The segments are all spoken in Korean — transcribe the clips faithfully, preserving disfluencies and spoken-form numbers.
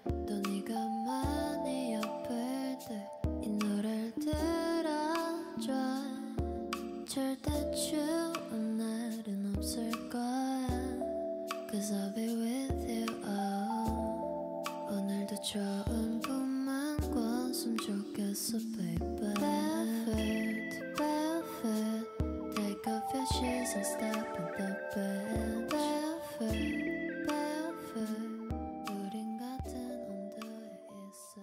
또 네가 많이 아플 때 이 노래를 들어줘. 절대 추운 날은 없을 거야. Cause I'll be with you. Oh. 오늘도 좋은 꿈만 꿨으면 좋겠어 baby. Barefoot, barefoot. Take off your shoes and step in the bed. Barefoot, barefoot. 우린 같은 온도에 있어.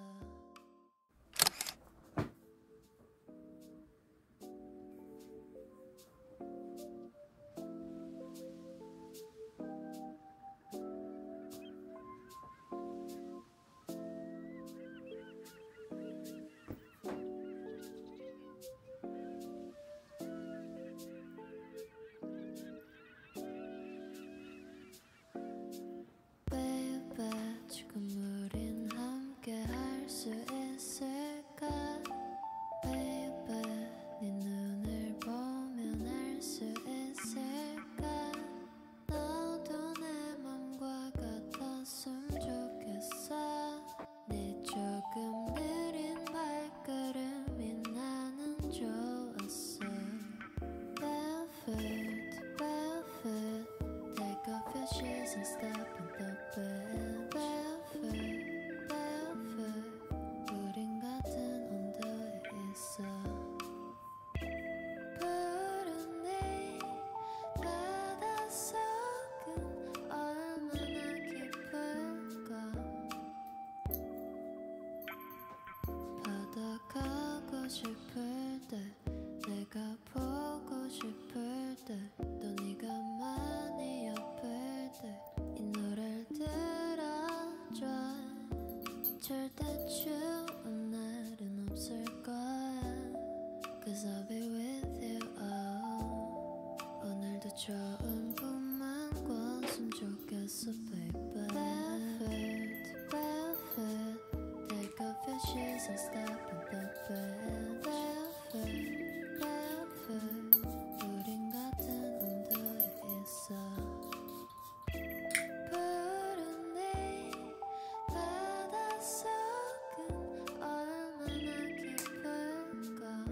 지금 우린 함께 할 수 있을까 Baby 네 눈을 보면 알 수 있을까 너도 내 맘과 같았으면 좋겠어 네 조금 느린 발걸음이 나는 좋았어 Barefoot, barefoot Take off your shoes and step in the bed 싶을 때 내가 보고 싶을 때 또 네가 많이 아플 때 이 노래를 들어줘 절대 추운 날은 없을 거야 Cause I'll be with you oh. 오늘도 좋은 꿈만 꿨으면 좋겠어 baby Barefoot, barefoot Take off your shoes and step in the bed 우린 같은 온도에 있어 푸른 네 바닷속은 얼마나 깊을까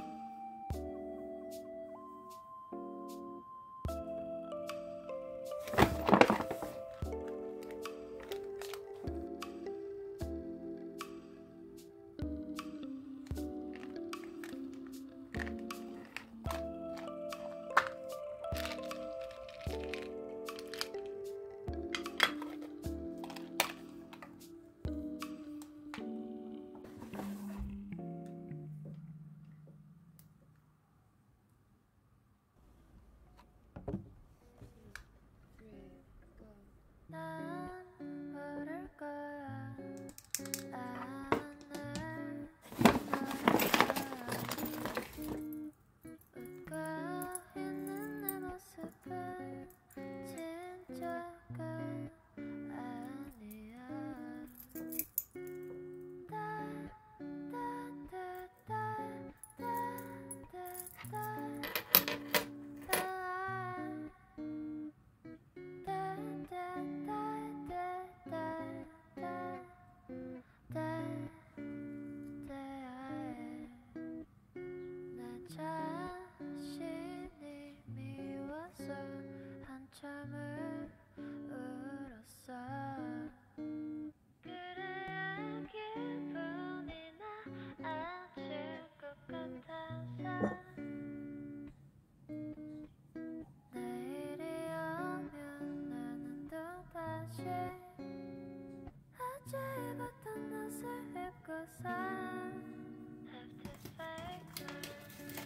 난 모를 거야 아는 웃고 있는 내 모습은 진짜가 아니야 한참을 울었어 그래야 기분이 나아질 것 같아서 내일이 오면 나는 또다시 어제 입었던 옷을 입고서 Have to fake myself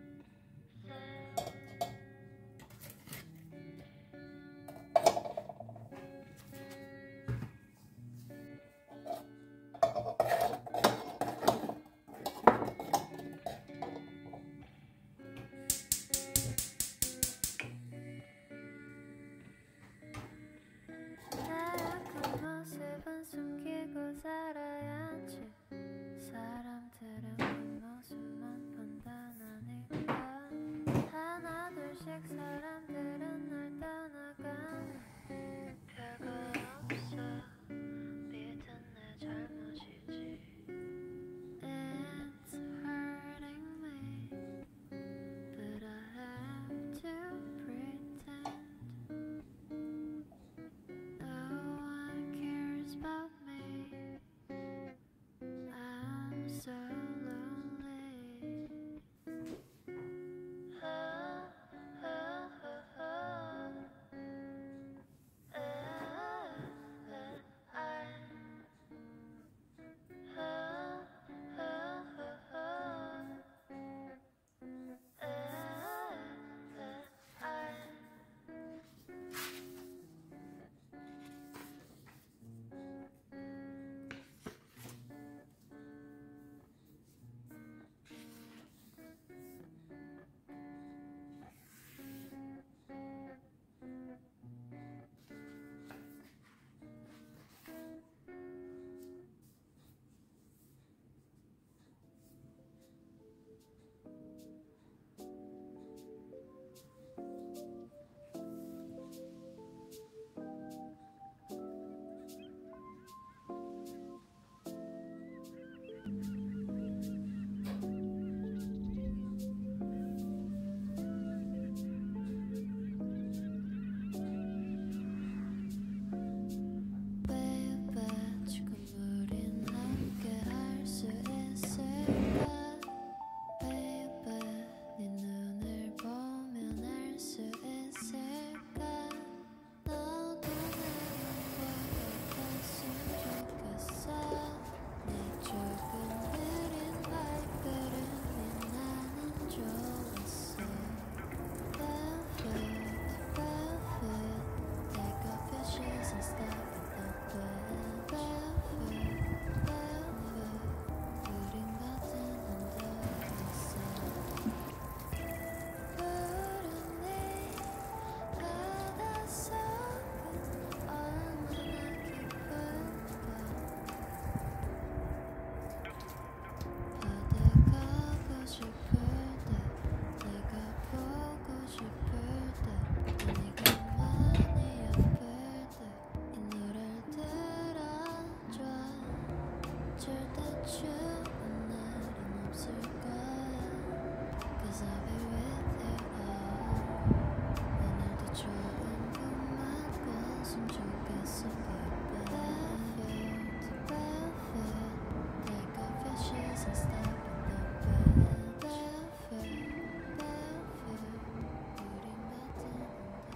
모습은 숨기고 살아야지 사람들은 뒷모습만 판단하니까 하나 둘씩 사람들은 날 떠나가는 별거 없어 믿은 내 잊어줄 때 추운 날은 없을 거야. Cause I'll be with you all. 오늘도 좋은 꿈만 꿨으면 좋겠어 baby. Barefoot to barefoot, take off your shoes and step in the bed. Barefoot, barefoot, 우린 같은 온도에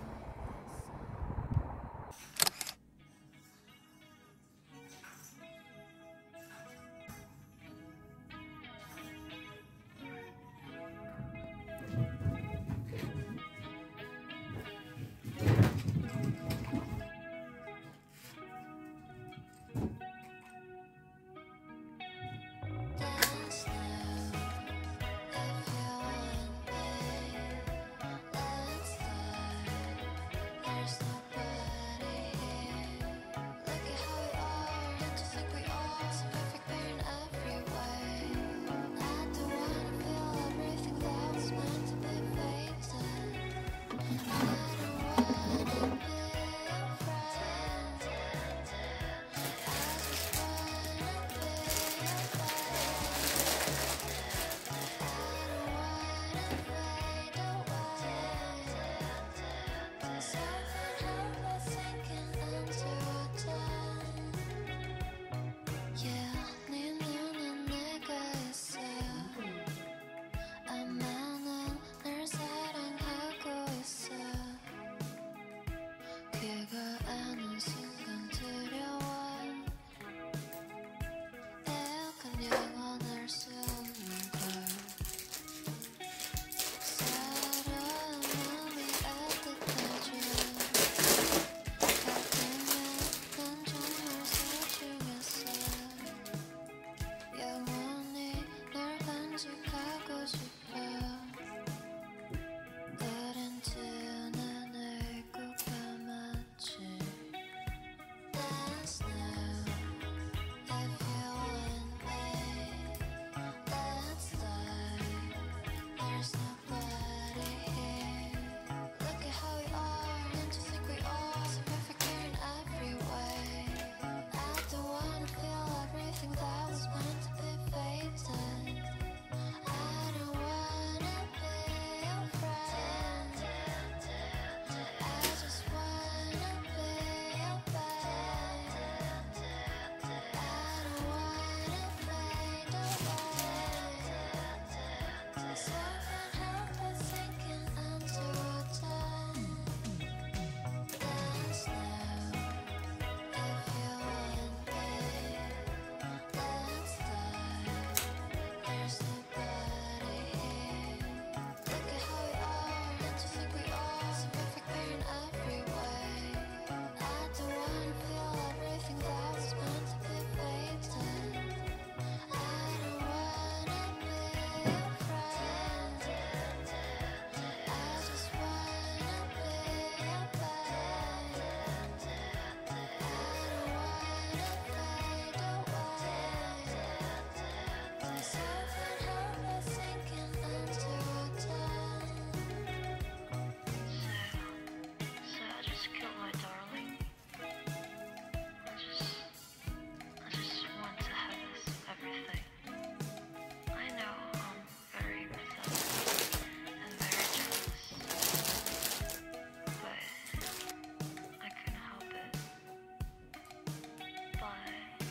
Dance now, if you want me. Let's dive, there's nobody here. Look at how we are, and to think we are so perfect, we're in every way. I don't wanna feel everything that was meant to be faded. I don't wanna be your friend. I just wanna be your friend. I don't wanna fade away. So can't help but thinking underwater. Yeah, 네 눈엔 내가 있어. 아마 난 널 사랑하고 있어. 그걸 아는 순간 두려워. 약간 영원할 수 없는 걸. 사랑한 마음이 애틋해져. 같으면 난 정말 소중했어. 영원히 널 간직하고 싶어. 우린 두 눈을 꼭 감았지. Dance now, if you want me. Let's dive, there's nobody here. Look at how we are, and to think we are so perfect, we're in every way. I don't wanna feel everything that was meant to be faded. I don't wanna be your friend. I just wanna be your babe. I don't wanna fade away. So can't help but thinking underwater. Dance now, if you want me. Let's dive, there's nobody here. Look at how we are, and to think we are so perfect, we're in every way. I don't wanna feel everything that was meant to be faded. I don't wanna be your friend. I just wanna be your babe. I don't wanna fade away. So can't help but thinking underwater. So I just killed my darling. I just, I just want to have this everything. I know I'm very possessive and very jealous, but I couldn't help it. But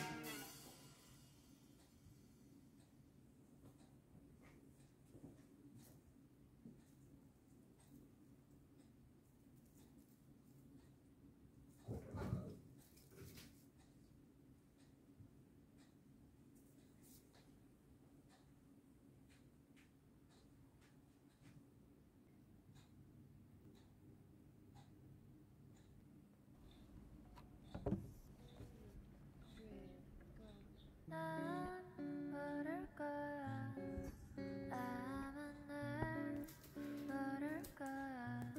난 모를 거야. 아마 날 모를 거야.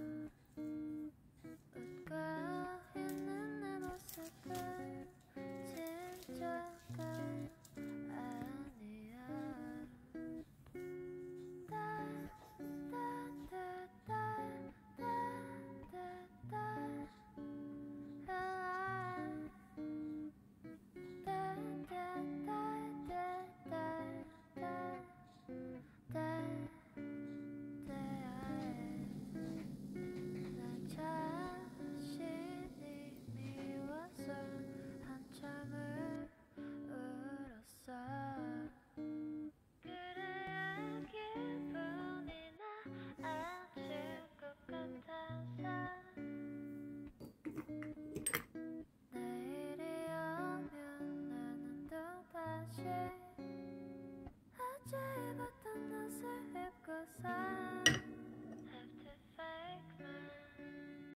웃고 있는 내 모습은 진짜